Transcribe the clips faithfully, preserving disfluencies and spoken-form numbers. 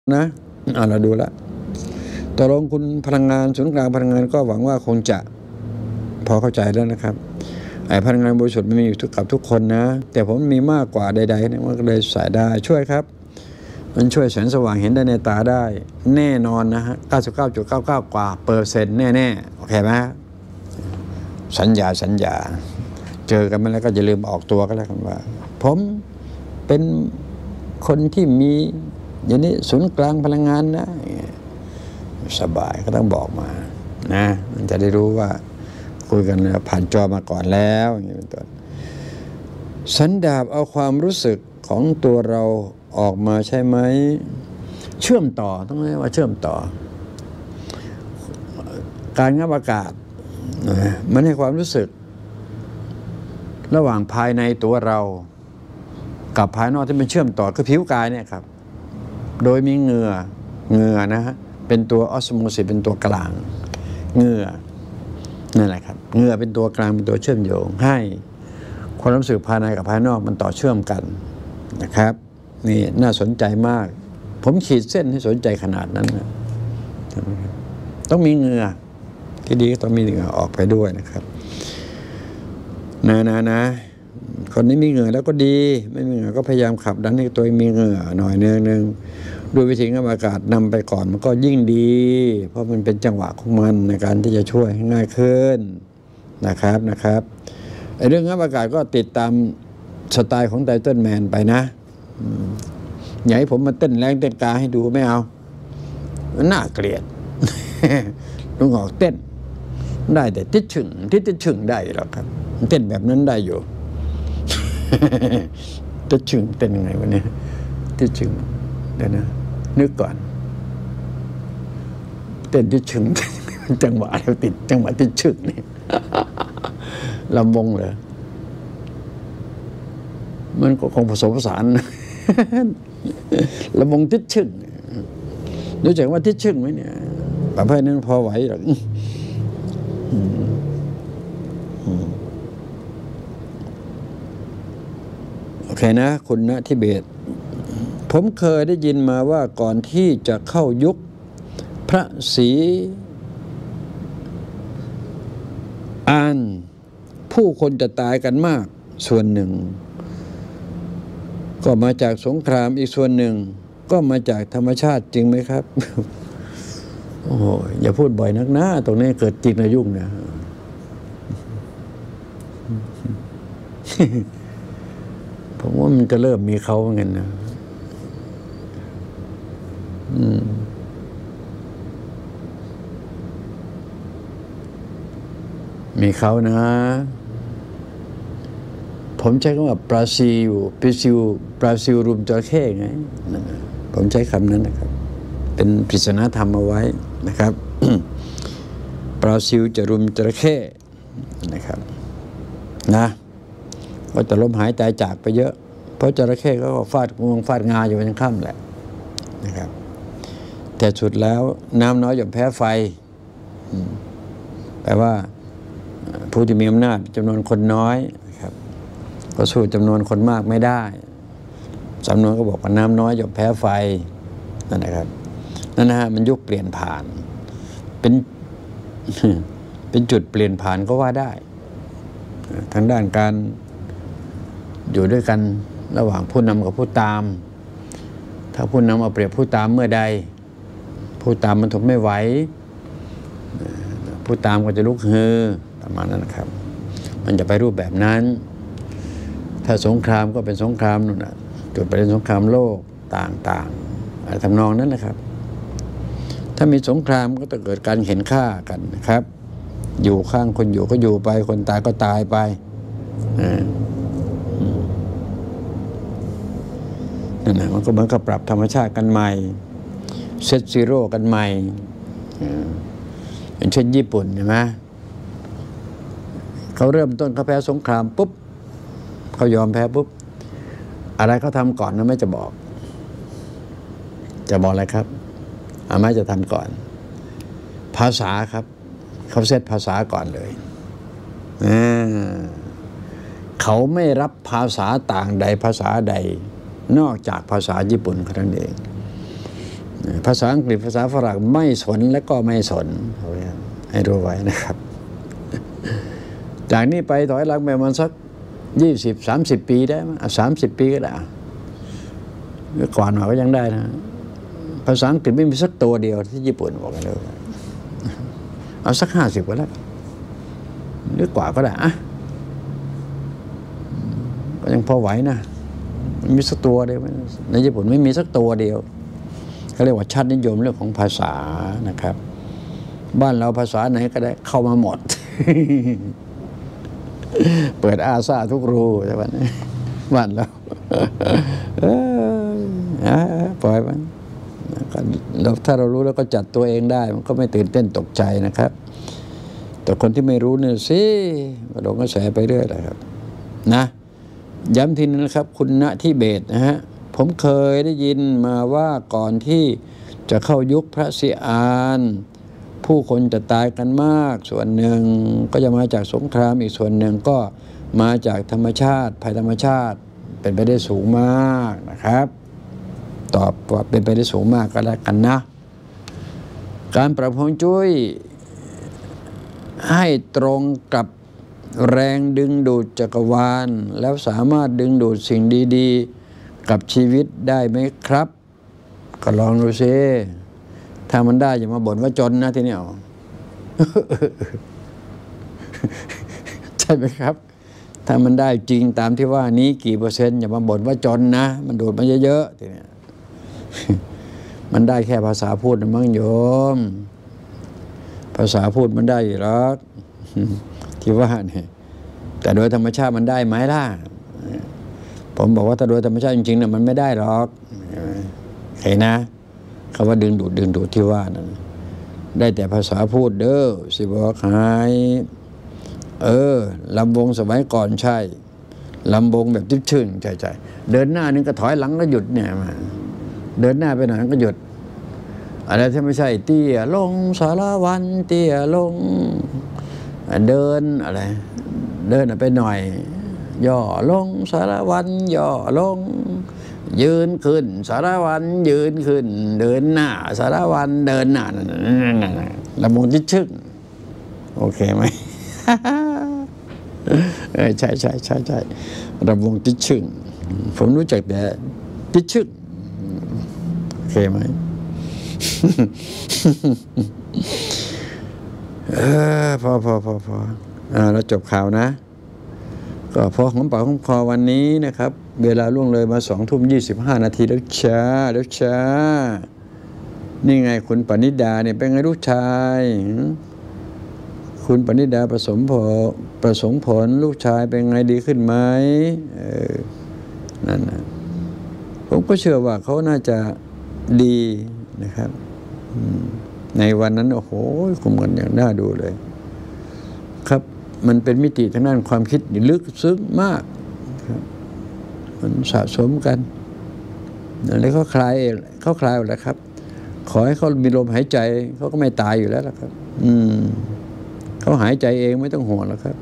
นะอ่าเราดูละตกลงคุณพลังงานศูนย์กลางพลังงานก็หวังว่าคงจะพอเข้าใจแล้วนะครับไอ้พลังงานบริสุทธิ์มันมีอยู่ทุกกับทุกคนนะแต่ผมมีมากกว่าใดๆเนี่ยมันก็เลยใส่ได้ช่วยครับมันช่วยแสงสว่างเห็นได้ในตาได้แน่นอนนะฮะ เก้าสิบเก้าจุดเก้าเก้า กว่าเปอร์เซ็นต์แน่ๆโอเคไหมสัญญาสัญญาเจอกันมาแล้วก็อย่าลืมออกตัวก็แล้วกันว่าผมเป็นคนที่มีอย่างนี้ศูนย์กลางพลังงานนะสบายก็ต้องบอกมานะมันจะได้รู้ว่าคุยกันผ่านจอมาก่อนแล้วอย่างนี้เป็นต้นสันดาปเอาความรู้สึกของตัวเราออกมาใช่ไหมเชื่อมต่อต้องเรียกว่าเชื่อมต่อการงับอากาศมันให้ความรู้สึกระหว่างภายในตัวเรากับภายนอกที่มันเชื่อมต่อคือผิวกายเนี่ยครับโดยมีเหงื่อเหงื่อนะฮะเป็นตัวออสโมซิสเป็นตัวกลางเหงื่อนั่นแหละครับเหงื่อเป็นตัวกลางเป็นตัวเชื่อมโยงให้ความรู้สึกภายในกับภายนอกมันต่อเชื่อมกันนะครับนี่น่าสนใจมากผมขีดเส้นให้สนใจขนาดนั้นนะต้องมีเหงื่อที่ดีก็ต้องมีเหงื่อออกไปด้วยนะครับนะนะนะคนนี้มีเหงื่อแล้วก็ดีไม่มีเหงื่อก็พยายามขับดันให้ตัวเองมีเหงื่อหน่อยนึงนึงด้วยวิธีงับอากาศนำไปก่อนมันก็ยิ่งดีเพราะมันเป็นจังหวะของมันในการที่จะช่วยให้ง่ายขึ้นนะครับนะครับไอ้เรื่องงับอากาศก็ติดตามสไตล์ของไตเติ้ลแมนไปนะอย่าให้ผมมาเต้นแรงเต้นกาให้ดูไม่เอาน่าเกลียดลุงออกเต้นได้แต่ทิศฉึ่งทิศฉึ่งได้หรอกครับเต้นแบบนั้นได้อยู่ทิศฉึ่งเต้นยังไงวะเนี่ยทิศฉึ่งเดี๋ยวนะนึกก่อนเต้นทิศฉึ่งจังหวะเราติดจังหวะทิศฉึ่งนี่ลำวงเหรอมันก็คงผสมผสานลำวงทิศฉึ่งรู้จักว่าทิศฉึ่งไหมเนี่ยประเภทนั้นพอไหวหรอกโอเคนะคุณณทิเบศผมเคยได้ยินมาว่าก่อนที่จะเข้ายุคพระศรีอานผู้คนจะตายกันมากส่วนหนึ่งก็มาจากสงครามอีกส่วนหนึ่งก็มาจากธรรมชาติจริงไหมครับโอ้โหอย่าพูดบ่อยนักนะตรงนี้เกิดจริงนะยุ่งนะผมว่ามันจะเริ่มมีเขาเหมือนกันนะมีเขานะผมใช้คำว่าบราซิลบราซิลบราซิลรุมจระเข้ไงผมใช้คำนั้นนะครับเป็นปริศนาธรรมเอาไว้นะครับบราซิลจะรุมจระเข้นะครับนะก็จะล้มหายตายจากไปเยอะเพราะจระเข้ก็ฟาดงวงฟาดงาอยู่บนค่ำแหละนะครับแต่สุดแล้วน้ำน้อยย่อมแพ้ไฟแปลว่าผู้ที่มีอำนาจจำนวนคนน้อยนะครับก็สู้จำนวนคนมากไม่ได้สำนวนก็บอกว่าน้ำน้อยย่อมแพ้ไฟนั่นนะครับนั่นนะฮะมันยุคเปลี่ยนผ่านเป็นเป็นจุดเปลี่ยนผ่านก็ว่าได้ทางด้านการอยู่ด้วยกันระหว่างผู้นำกับผู้ตามถ้าผู้นำเอาเปรียบผู้ตามเมื่อใดผู้ตามมันทนไม่ไหวผู้ตามก็จะลุกฮือประมาณนั้นนะครับมันจะไปรูปแบบนั้นถ้าสงครามก็เป็นสงครามนู่นน่ะจุดประเด็นสงครามโลกต่างๆอะไรทำนองนั้นนะครับถ้ามีสงครามก็จะเกิดการเห็นค่ากันนะครับอยู่ข้างคนอยู่ก็อยู่ไปคนตายก็ตายไปนั่นนะมันก็เหมือนกับปรับธรรมชาติกันใหม่เซตซีโร่กันใหม่อย่างเช่นญี่ปุ่นใช่ไหมเขาเริ่มต้นเขาแพ้สงครามปุ๊บเขายอมแพ้ปุ๊บอะไรเขาทำก่อนนะไม่จะบอกจะบอกอะไรครับอาไม่จะทำก่อนภาษาครับเขาเซตภาษาก่อนเลยเขาไม่รับภาษาต่างใดภาษาใดนอกจากภาษาญี่ปุ่นเท่านั้นเองภาษาอังกฤษภาษาฝรั่งไม่สนและก็ไม่สนให้รู้ไว้นะครับจากนี้ไปถอยหลังไปมันสักยี่สิบสามสิบปีได้ไหมสามสิบปีก็ได้ก่อนหน่อยก็ยังได้นะภาษาอังกฤษไม่มีสักตัวเดียวที่ญี่ปุ่นบอกกันเลยเอาสักห้าสิบก็แล้วหรือกว่าก็ได้อะก็ยังพอไหวนะมันมีสักตัวเดียวในญี่ปุ่นไม่มีสักตัวเดียวเขาเรียกว่าชาตินิยมเรื่องของภาษานะครับบ้านเราภาษาไหนก็ได้เข้ามาหมด เปิดอาซาทุกรูใช่ไหมบ้านเราปล่อยมันเราถ้าเรารู้แล้วก็จัดตัวเองได้มันก็ไม่ตื่นเต้นตกใจนะครับแต่คนที่ไม่รู้เนี่ยสิก็โดนกระแสไปเรื่อยเลยครับนะย้ำทีนึงนะครับคุณณทิเบศนะฮะผมเคยได้ยินมาว่าก่อนที่จะเข้ายุคพระศรีอานผู้คนจะตายกันมากส่วนหนึ่งก็จะมาจากสงครามอีกส่วนหนึ่งก็มาจากธรรมชาติภัยธรรมชาติเป็นไปได้สูงมากนะครับตอบว่าเป็นไปได้สูงมากก็แล้วกันนะการปรับฮวงจุ้ยให้ตรงกับแรงดึงดูดจักรวาลแล้วสามารถดึงดูดสิ่งดีๆกับชีวิตได้ไหมครับก็ลองดูซิถ้ามันได้อย่ามาบ่นว่าจนนะทีนี้เอา ใช่ไหมครับถ้ามันได้จริงตามที่ว่านี้กี่เปอร์เซ็นต์อย่ามาบ่นว่าจนนะมันดูดมาเยอะๆทีนี้ มันได้แค่ภาษาพูดนะมั้งโยมภาษาพูดมันได้อยู่หรอกที่ว่าเนี่ยแต่โดยธรรมชาติมันได้ไหมล่ะผมบอกว่าถ้าโดยธรรมชาติจริงๆเนี่ยมันไม่ได้หรอกเห็นนะคำว่าดึงดูดดึงดูดที่ว่านั้นได้แต่ภาษาพูดเด้อสิบอกหายเออลำวงสมัยก่อนใช่ลำวงแบบทิพย์ชื่นใช่ใช่เดินหน้านึงก็ถอยหลังก็หยุดเนี่ยมาเดินหน้าไปหน่อยก็หยุดอะไรที่ไม่ใช่เตี้ยลงสารวันเตี้ยลงเดินอะไรเดินไปหน่อยย่อลงสารวันย่อลงยืนขึ้นสารวันยืนขึ้นเดินหน้าสารวันเดินหน้าลำวงทิพย์ชื่นโอเคไหม เออใช่ใช่ใช่ใช่ลำวงทิพย์ชื่นผมรู้จักแต่ทิพย์ชื่นโอเคไหม เออพอพอพอพออ่าเราจบข่าวนะก็พอของปากของคอวันนี้นะครับเวลาล่วงเลยมาสองทุ่มยี่สิบห้านาทีแล้วช้าแล้วช้านี่ไงคุณปณิดาเนี่ยเป็นไงลูกชายคุณปณิดาประสมผลประสงผลลูกชายเป็นไงดีขึ้นไหมเออนั่นนะผมก็เชื่อว่าเขาน่าจะดีนะครับในวันนั้นโอ้โหคุมกันอย่างน่าดูเลยครับมันเป็นมิติทางด้านความคิดลึกซึ้งมากครับมันสะสมกันแล้วเขาคลายเขาคลายแล้วครับขอให้เขามีลมหายใจเขาก็ไม่ตายอยู่แล้วล่ะครับอืมเขาหายใจเองไม่ต้องห่วงแล้วครับ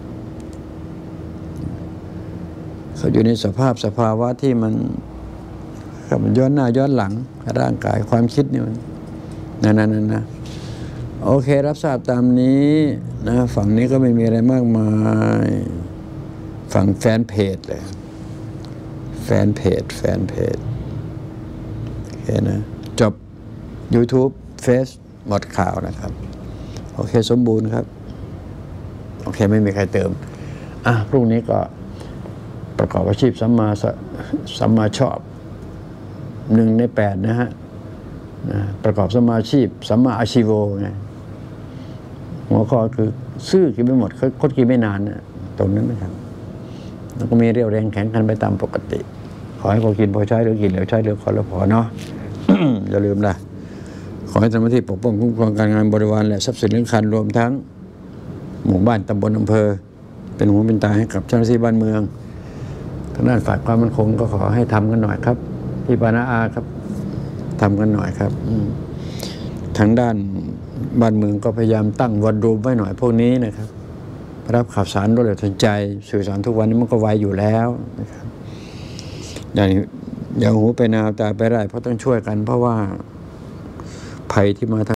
เขาอยู่ในสภาพสภาวะที่มันครับมันย้อนหน้าย้อนหลังร่างกายความคิดนี่มันนั่นนั่นนั่นนะโอเครับทราบตามนี้นะฝั่งนี้ก็ไม่มีอะไรมากมายฝั่งแฟนเพจเลยแฟนเพจแฟนเพจโอเคนะจบ YouTube เฟซหมดข่าวนะครับโอเคสมบูรณ์ครับโอเคไม่มีใครเติมอ่ะพรุ่งนี้ก็ประกอบอาชีพสัมมาสัมมาชอบหนึ่งในแปดนะฮะประกอบสัมมาอาชีพสัมมาอาชีโวไงหัวข้อคือซื่อกินไม่หมดคดกินไม่นานนะตรงนั้นนะครับแล้วก็มีเรี่ยวแรงแข็งขันไปตามปกติขอให้พอกินพอใช้หรือกินเหลือใช้หรือขอแล้วพอเนาะ อย่าลืมนะขอให้ทำหน้าที่ปกป้องคุ้มครองการงานบริวารและทรัพย์สินเรื่องคันรวมทั้งหมู่บ้านตำบลอำเภอเป็นหูเป็นตาให้กับเจ้าหน้าที่บ้านเมืองทางด้านฝ่ายความมั่นคงก็ขอให้ทำกันหน่อยครับพี่ปานาอาครับทำกันหน่อยครับทางด้านบ้านเมืองก็พยายามตั้งวอลลุ่มไว้หน่อยพวกนี้นะครับรับข่าวสารรวดเร็วทันใจสื่อสารทุกวันนี้มันก็ไวอยู่แล้วนะครับอย่างอย่างหูไปนาวตาไปไร่เพราะต้องช่วยกันเพราะว่าภัยที่มา